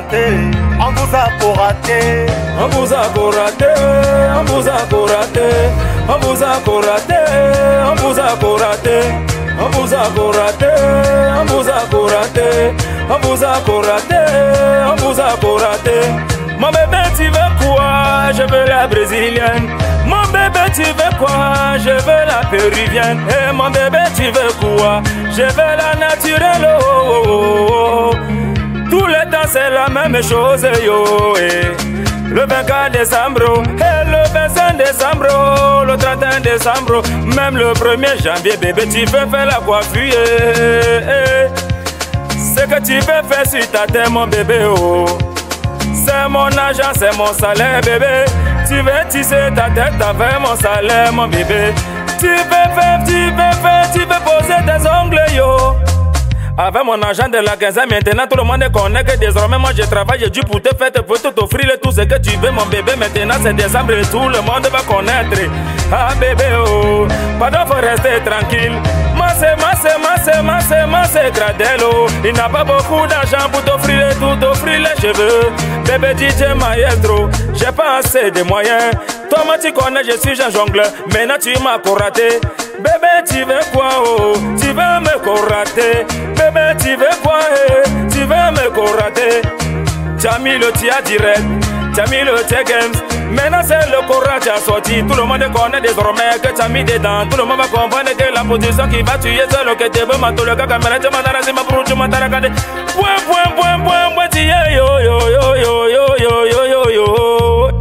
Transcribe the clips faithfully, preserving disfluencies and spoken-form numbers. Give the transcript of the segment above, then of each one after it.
raté, on vous a pour raté, on vous a pour raté, on vous a pour raté, on vous a pour raté, on vous a pour raté, on vous a pour raté, on vous a pour raté, on vous a pour raté, on vous a pour raté. Mon bébé tu veux quoi? Je veux la brésilienne. Mon bébé tu veux quoi? Je veux la péruvienne. Et mon bébé tu veux quoi? Je veux la naturelle. Oh, oh, oh, oh. Tout le temps c'est la même chose yo. Eh. Le vingt-quatre décembre et le vingt-cinq décembre, le trente et un décembre, même le premier janvier, bébé tu veux faire la coiffure. Eh, eh. Ce que tu veux faire sur ta tête mon bébé oh. C'est mon argent, c'est mon salaire bébé. Tu veux tisser ta tête avec mon salaire mon bébé. Tu veux faire, tu veux faire, tu veux poser tes ongles yo. Avec mon argent de la quinzaine, maintenant tout le monde connaît que désormais moi je travaille, j'ai dû pour te faire, pour t'offrir tout ce que tu veux mon bébé. Maintenant c'est décembre et tout le monde va connaître. Ah bébé oh, pardon faut rester tranquille. Masse, masse, masse, masse, masse, Gradello. Il n'a pas beaucoup d'argent pour t'offrir tout, t'offrir les cheveux. Bébé D J Maestro, j'ai pas assez de moyens. Toi moi tu connais, je suis un jongleur. Maintenant tu m'as coraté. Bébé tu veux quoi oh? Tu veux me corater. Bébé tu veux quoi eh? Tu veux me corater. Tu as mis le tia direct, tu as mis le tia games. Maintenant c'est le courant qui a sorti. Tout le monde connaît désormais que tu as mis dedans. Tout le monde va comprendre que la position qui va tuer c'est le que tu veux. Ma tout le cas caméra tu m'as donné ma pour tu m'as regardé. Point point point point point yo yo yo yo yo yo yo yo yo.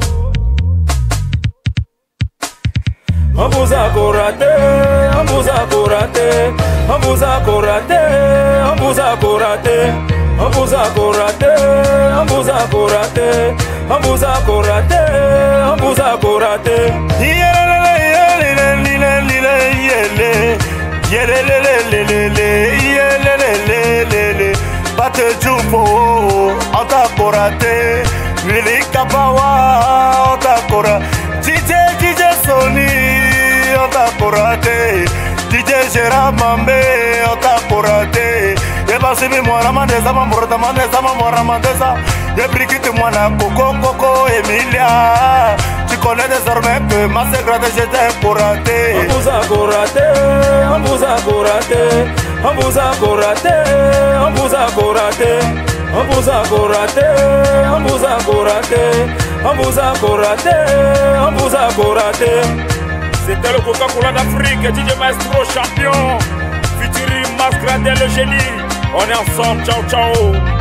On vous a coraté, on vous a coraté, on vous a coraté, on vous a coraté, on vous a coraté, on vous a coraté, on vous a coraté, on vous a coraté. Bate Jumbo, on t'a coraté, Lili Kapawa, on t'a coraté, D J D J Sony, on t'a coraté, D J Gérard Mambé, on t'a coraté. Et bah c'est moi Ramandesa, ma morta Mandesa, ma mora Mandesa. Et Brigitte moi na Coco Coco Emilia. Tu connais désormais que ma secrète j'étais coraté. On vous a coraté, on vous a coraté, on vous a coraté, on vous a coraté, on vous a coraté, on vous a coraté, on vous a coraté, on vous a coraté. C'était le Coca-Cola d'Afrique, D J Maestro champion, Futurim Masquerade le génie. On est ensemble, ciao ciao.